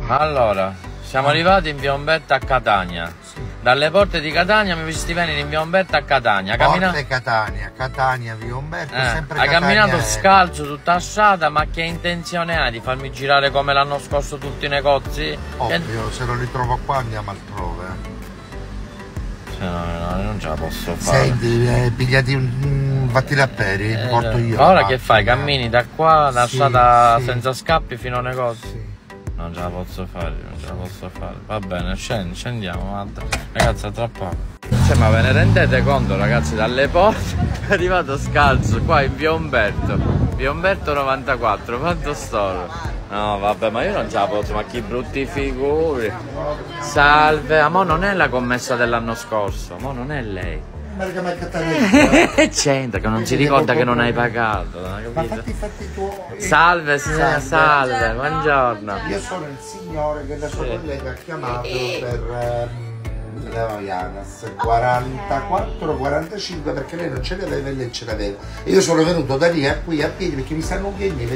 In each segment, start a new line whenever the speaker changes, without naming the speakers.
Allora, siamo arrivati in via Umberto a Catania. Dalle porte di Catania mi visti venire in via Umberto a Catania.
Porte Catania, Catania, via Umberto, sempre
hai
Catania.
camminato scalzo tutta la strada, ma che intenzione hai di farmi girare come l'anno scorso tutti i negozi?
Ovvio, se non li trovo qua andiamo altrove.
No, non ce la posso fare.
Senti, pigliati un vattinapperi, porto io.
Ora che fai? Cammini da qua, da strada
sì.
senza scappi fino al negozio?
Sì.
Non ce la posso fare, non ce la posso fare. Va bene, scendiamo, guarda. Ragazzi, a tra poco. Cioè, ma ve ne rendete conto, ragazzi, dalle porte è arrivato scalzo qua in via Umberto 94, quanto store. No, vabbè, ma io non ce la posso, ma che brutti figuri. Salve, ma non è la commessa dell'anno scorso, ma non è lei. C'entra che non si ricorda che non hai pagato,
Ma fatti tuoi.
Salve signora, salve, buongiorno.
Io sono il signore che la sua collega ha chiamato per le Havaianas 44-45 perché lei non ce le aveva e lei ce l'aveva. E io sono venuto da lì a qui a piedi perché mi stanno chiedendo.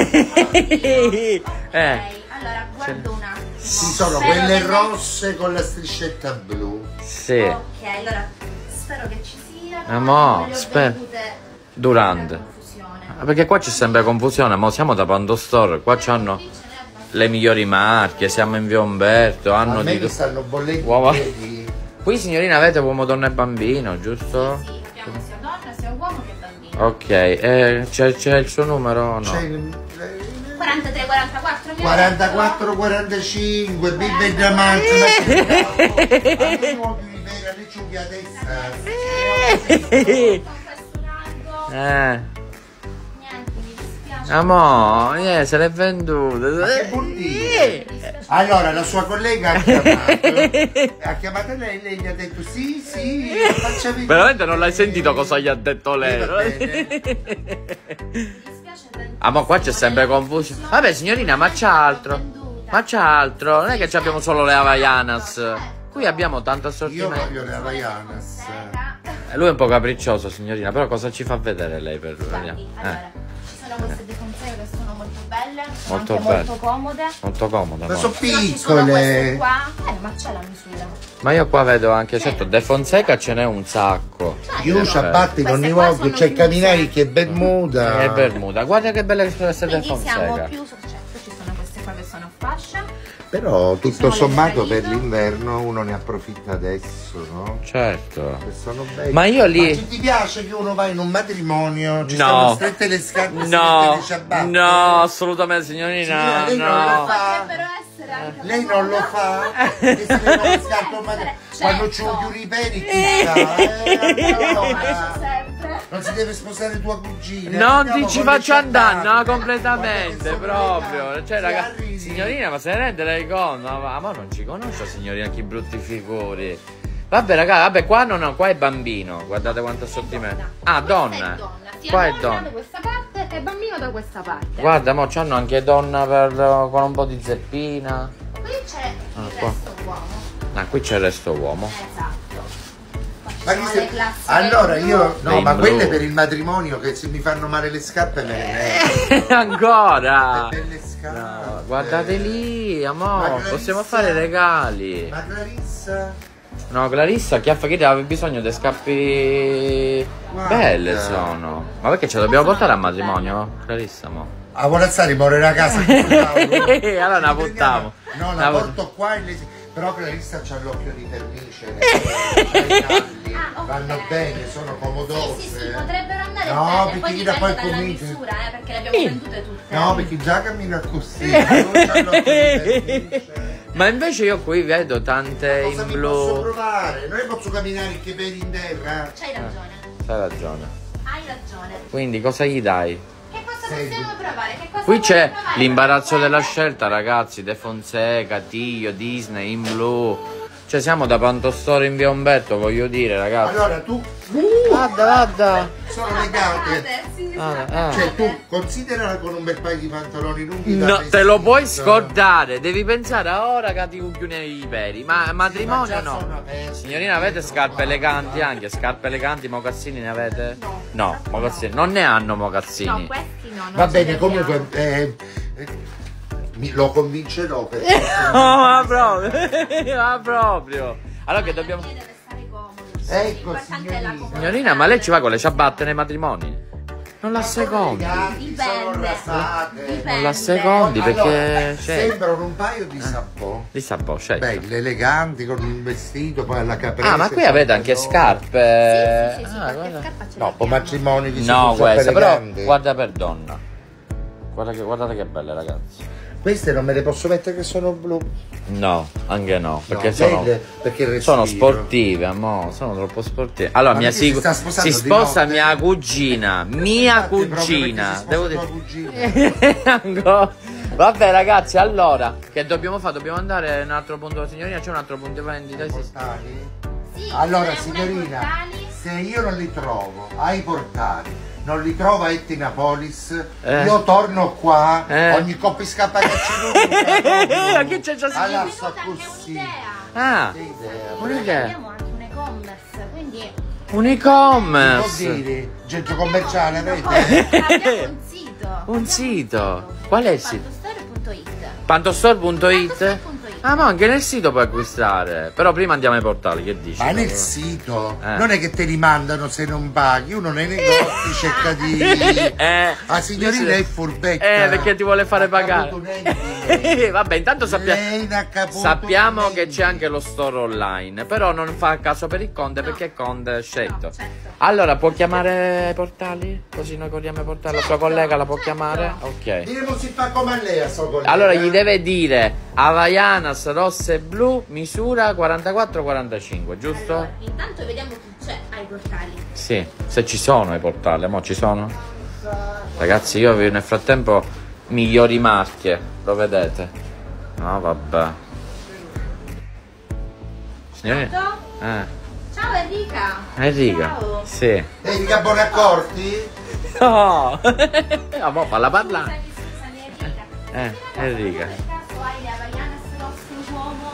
Allora guardo un attimo.
Ci sono quelle rosse con la striscetta blu.
Sì.
Ok, allora spero che ci siano.
Mo,
Me le ho
spero.
vendute
Durante.
confusione.
Perché qua c'è sempre confusione, mo siamo da Pando Store, qua c'hanno le migliori marche, siamo in via Umberto, hanno
A me
di
mi stanno bollendo
Uova.
i piedi.
Qui signorina avete uomo, donna e bambino, giusto?
Sì, abbiamo sia donna, sia uomo che bambino.
Ok, c'è il suo numero o no?
C'è
43, 44,
44, 45, bimbe da manzo, ma
Niente, mi dispiace.
Amore, se l'è venduta.
che vuol dire? Allora la sua collega ha chiamato lei, lei gli ha detto sì, faccia vedere.
Veramente non l'hai sentito cosa gli ha detto lei?
Va bene.
Mi dispiace tantissimo.
Ah, ma qua c'è sempre confusione. Vabbè signorina, ma c'è altro. Ma c'è altro, non è che abbiamo solo le Havaianas. Qui abbiamo tanto
Io
assortimento.
voglio le Havaianas.
Lui è un po' capriccioso, signorina, però cosa ci fa vedere lei per lui?
Guardi,
Vediamo.
allora, ci sono queste deconsegne che sono molto belle, sono
Molto
anche
belle.
molto comode.
Molto comoda.
Ma sono
Però ci sono queste
piccole.
qua. Ma c'è la misura.
Ma io qua vedo anche, certo, De Fonseca ce n'è un sacco.
Io
Vabbè.
ciabatte con
Queste
i
qua
volti,
sono
c'è
chiuse.
camminare che Bermuda.
E Bermuda, guarda che belle queste De
Quindi siamo
Fonseca.
più certo, ci sono queste qua che sono a fascia.
Però tutto
Sono le
sommato per
Margarita.
l'inverno uno ne approfitta adesso, no?
Certo.
Che sono belli.
Ma io lì...
Ma ti piace che uno va in un matrimonio, ci
No.
stanno strette le scarpe, strette
No,
le ciabatte?
no, assolutamente signorina,
Signora, lei non lo
no.
fa.
Potrebbero essere anche
Lei non lo fa? Che si leva le scarpe al matrimonio? Quando c'ho chiudi i peli, chi sta? Allora.
sempre.
Non si deve sposare tua cugina.
Non
Andiamo
ti ci
con le
faccio andare,
ciabatte.
no, completamente,
Guarda che sono
proprio.
elegante.
Cioè,
Ci
ragazzi,
arrivi.
signorina, ma se ne rende lei conto? Ma non ci conosce, signorina, che brutti figuri. Vabbè, ragazzi, vabbè, qua non ho, qua è bambino. Guardate quanto assortimento. Ah, donna.
Sia
Qua è
donna
donna.
da questa parte e bambino da questa parte.
Guarda, mo c'hanno anche donna con un po' di zeppina.
Qui c'è il
qua.
resto uomo.
Ah, qui c'è il resto uomo.
Esatto.
Ma
Ci
chi
sono
se-
le classiche
Allora
blu.
io no,
Dei
ma
blu.
quelle per il matrimonio che se mi fanno male le scarpe me le metto.
Ancora.
Le belle scarpe.
No, guardate lì,
Ma
amore,
Clarissa-
possiamo fare regali.
Ma Clarissa?
No, Clarissa, chiaffa che aveva bisogno di scappi
Guarda.
belle sono. Ma perché ce la dobbiamo portare al matrimonio? Clarissa, mo.
A Volazzari muore a casa.
Allora la portiamo.
No,
La
la porto qua e però Clarissa c'ha l'occhio di pernice. C'ha i calli,
Ah, ok.
vanno bene, sono comodose.
Sì, potrebbero andare
No,
bene.
perché
Poi
chi
dipende
da poi
dalla
comincia.
misura, perché le abbiamo vendute tutte.
No, perché già cammina così. Non c'ha l'occhio di pernice.
Ma invece io qui vedo tante
Cosa
in
mi posso
blu.
provare? Non posso camminare che piedi in terra.
C'hai ragione.
Hai ragione.
Hai ragione.
Quindi cosa gli dai?
Che cosa
Senti.
possiamo provare? Che cosa
Qui c'è
vuoi provare?
l'imbarazzo della scelta, ragazzi. De Fonseca, Tiglio, Disney, in blu. Cioè siamo da Pantostore in via Umberto, voglio dire, ragazzi.
Allora tu
Guarda.
sono legate.
Sì,
Cioè tu considerala con un bel paio di pantaloni lunghi da
No, te lo puoi
vestito.
scordare, devi pensare a ora che ti cucchione i peri. Ma matrimonio
già
no.
sono aperti.
Signorina, avete scarpe eleganti anche? Scarpe eleganti, mocassini ne avete? No, mocassini. Non ne hanno mocassini.
No, questi no. non
Va
ce
bene,
li abbiamo.
comunque Lo convincerò per
No, ma proprio. Ma proprio. Allora che dobbiamo...
Deve stare comodo.
Ecco,
L'importante è la
signorina.
Signorina, ma lei ci va con le ciabatte nei matrimoni? Non la secondi.
Eleganti, sono
Dipende.
rasate.
Non la secondi
Allora,
perché... Cioè,
sembrano un paio di sabbò.
di sabò, scelta.
Belle, eleganti, con un vestito, poi alla caprese.
Ah, ma qui avete anche
pantaloni.
scarpe.
Sì,
Ah,
qualche
guarda.
scarpa ce
No, poi
l'abbiamo.
matrimoni di
No,
super
questa, però
eleganti.
guarda per donna. Guardate che belle, ragazzi.
Queste non me le posso mettere che sono blu.
No, anche no, perché
No,
sono...
belle, perché
Sono
respiro.
sportive, amore, sono troppo sportive. Allora,
Ma
mia
perché si sta sposando
si
di
sposa
notte?
mia cugina. Mia
Infatti, proprio
cugina.
perché si
Devo
sposa
dire.
tua cugina.
Ancora. Vabbè, ragazzi, allora, che dobbiamo fare? Dobbiamo andare in un altro punto, signorina. C'è un altro punto di vendita? Sì.
Portali?
Sì,
Allora,
ce n'è una ai
signorina,
portali.
se io non li trovo ai portali, non li trovo a Ettinapolis,
Eh.
io torno qua,
Eh.
ogni coppia scappa che
Che c'è già
allora
È
sta
venuta anche
così.
un'idea.
Ah,
Che idea.
Noi
un'idea.
abbiamo anche un e-commerce, quindi
Un
Può
e-commerce.
dire, centro commerciale avete?
abbiamo un sito.
Un sito. Qual è il sito?
Pantostore.it.
Pantostore.it? Ah, ma anche nel sito puoi acquistare. Però prima andiamo ai portali, che dici?
Ma nel sito
Eh.
non è che te li mandano se non paghi, uno nei negozi cerca di. La signorina è furbetta.
perché ti vuole fare
Ha
pagare.
caputo niente.
Vabbè, intanto
Lei n'ha caputo
sappiamo che
niente.
c'è anche lo store online. Però non fa caso per il Conte perché Conte è scelto.
No, certo.
Allora, può chiamare i portali? Così noi corriamo ai portali. La sua collega la può chiamare? Ok.
Diremo si fa come a lei a sua collega.
Allora gli deve dire Havaianas rosse e blu, misura 44-45, giusto?
Allora, intanto vediamo chi c'è ai portali.
Sì, se ci sono i portali, mo ci sono? Ragazzi, io nel frattempo migliori marche, lo vedete? No, vabbè. Signorina?
Pronto? Ciao Enrica.
Enrica?
Ciao.
Sì.
Enrica Bonaccorti?
No! Ah, mo falla parlare.
Scusami Enrica.
Enrica.
Per caso hai le Havaianas rosse uomo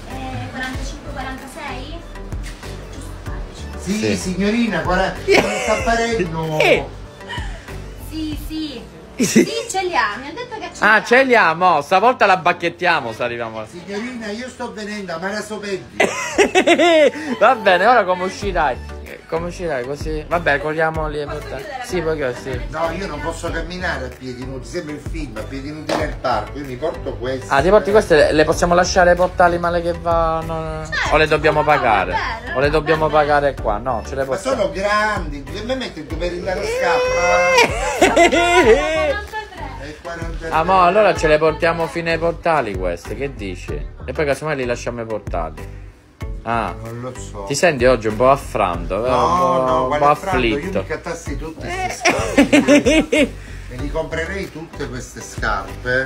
45-46? Giusto,
Sì,
Sì.
signorina, guarda, come sta apparendo.
Sì, sì. Sì, ce li ha. Mi ha detto che ce li ha.
Ah, ce li ha, mo, stavolta la bacchettiamo se arriviamo.
Signorina, io sto venendo a Marasopetti.
Va bene, ora come uscirai? Come uscirai così? Vabbè, corriamo lì e portare. Sì, perché sì.
No, io non posso camminare a piedi nudi, sembra il film, a piedi nudi nel parco, io mi porto questo.
Ah, ti porti queste? Le possiamo lasciare ai portali male che vanno? O le dobbiamo
no,
pagare?
vabbè,
O le dobbiamo
vabbè.
pagare qua? No, ce le
Ma
possiamo.
sono grandi, che mi metti tu per andare a scappa?
93.
E 43.
Ah, mo, allora ce le portiamo fino ai portali queste, che dici? E poi casomai li lasciamo ai portali. Ah,
Non lo so.
ti senti oggi un po' affranto, vero?
No, no,
un po'
guarda Franco, io
afflitto.
mi cattassi tutte queste scarpe. Me li comprerei tutte queste scarpe.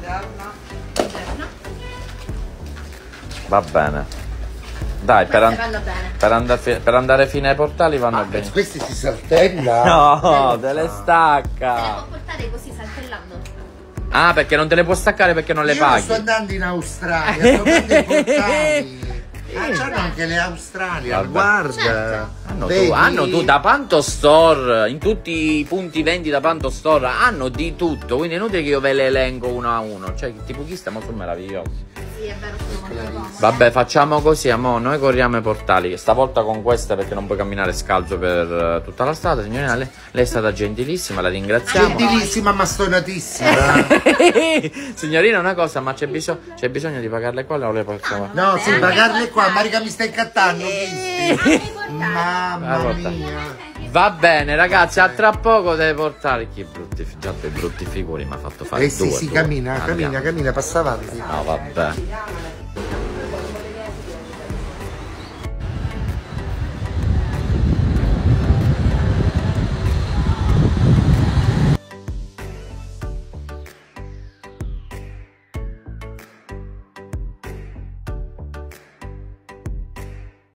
Va bene. Dai,
Queste vanno bene.
per andare fino ai portali vanno bene.
Questi si saltella.
No, te le
Se le
stacca.
può portare così saltellando.
Ah, perché non te le può staccare perché non le
Io non
paghi.
sto andando in Australia, sto andando in portali. Ah, c'hanno anche le Australia,
Vabbè.
guarda.
Certo.
Hanno tu da Panto Store, in tutti i punti vendita Panto Store, hanno di tutto, quindi è inutile che io ve le elenco uno a uno, cioè tipo chi stiamo sono meravigliosi.
Sì, è vero, sono molto comode.
Vabbè, facciamo così, amore, noi corriamo ai portali, stavolta con queste perché non puoi camminare scalzo per tutta la strada, signorina, lei è stata gentilissima, la ringraziamo.
Gentilissima ma stonatissima.
Signorina, una cosa, ma c'è bisogno di pagarle quelle o le possiamo...
No,
Vabbè,
sì,
anche
pagarle qua,
portali.
Marica mi sta incattando, visti?
Anche i portali.
Mamma
Guarda.
mia.
Va bene, ragazzi, a tra poco deve portare chi già dei brutti figuri mi ha fatto fare
Eh sì,
due.
sì,
due.
cammina,
Andiamo.
cammina, passa avanti.
No, vabbè.